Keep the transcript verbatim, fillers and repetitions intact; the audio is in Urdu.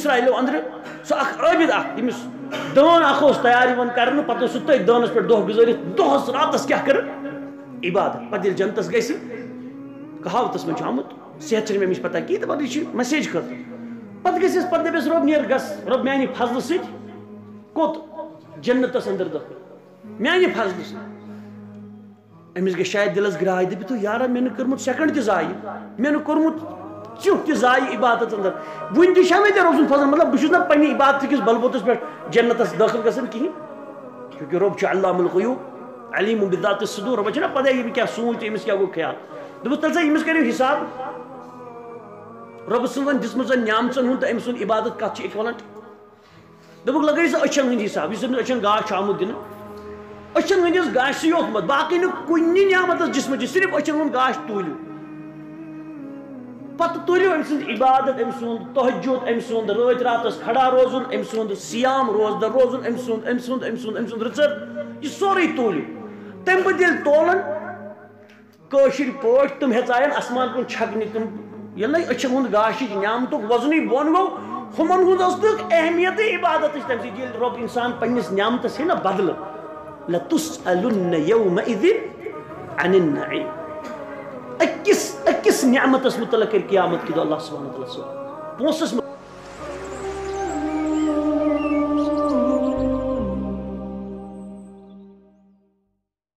اسرائیلو اندر سو اخ عابد اخ یمس دان اخ اوس تیار یوان کرنہ پتہ سو تٔتھۍ دانس پٮ۪ٹھ دۄہ گزٲرِتھ دۄہس راتس کیاہ کر عبادت پتہ ییٚلہِ جنتس گژھِ کہاوتس منٛز چھُ آمُت صحت چھنہٕ مےٚ أمِس پتہ کینٛہہ دپان یہِ چھُ مسیج خٲطرٕ پتہٕ گژھٮ۪س پتہٕ دپٮ۪س رۄب نیر گژھ رۄب میانہِ فضلہٕ سۭتۍ کوٚت جنتس اندر دٲخل میانہِ فضلہٕ سۭتۍ أمِس گژھِ شاید دلس گراے دپہِ تو یارا مےٚ نہٕ کٔرمٕژ سیکنڈ تہِ ضایہِ مےٚ نہٕ کوٚرمُت چیُتھ تہِ ضایہِ عبادت اندر وُنہِ تہِ چھا مےٚ ژےٚ روزُن فضل مطلب بہٕ چھُس نہ پننہِ عبادت کِس بلبوتس پٮ۪ٹھ جنتس دٲخل گژھان کہیٖنۍ کیونکہ رۄب چھُ علام الغیوب علیم بذات الصدور رۄبس چھُنہ پتہ یہِ کیاہ سوٗنچ تہٕ أمِس کیاہ گوٚو خیال دوٚپُس تیٚلہِ سا أمِس کٔرِو حساب رۄبہٕ سٕنٛزن دِژمٕژن نعمژن ہُنٛد تہٕ أمۍ سُنٛد عبادت کتھ چھِ اِکوَلنٹ دوٚپُکھ لگٲیِو سا أچھن ہٕنٛدۍ حساب یُس أمِس أچھن گاش چھُ آمُت دِنہٕ أچھن ہٕنٛدِس گاشسٕے یوت مت باقٕے نہٕ کُنہِ نعمتس جسمٕچ صرف أچھن ہُنٛد گاش توٗلِو پتہٕ توٗلِو أمۍ سٕنٛز عبادت أمۍ سُنٛد تہجد أمۍ سُنٛد رٲتۍ راتس کھڑا روزُن أمۍ سُنٛد سیام روزدر روزُن أمۍ سُنٛد أمۍ سُنٛد أمۍ سُنٛد أمۍ سُنٛد رٕژر یہِ سورُے توٗلِو تمہِ پتہٕ ییٚلہِ تولن کٲشِر پٲٹھۍ تِم ہیژاین اسمان کُن چھکنہِ تِم ییٚلہِ نہٕ أچھن ہُنٛد گاشِچ نعمتُک وزنٕے بۄن گوٚو ہُمن ہُنٛد ٲس نہٕ اہمیتٕے عبادتٕچ تمہِ سۭتۍ ییٚلہِ رۄب انسان پننِس نعمتس ہے نہ بدلہٕ لَتُسْأَلُنَّ يَوْمَئِذٍ عَنِ النَّعِيمِ أکِس أکِس نعمتس متعلق کر قیامت کہ دۄہ اللہ سبحانہ تعالیٰ سوال پونسس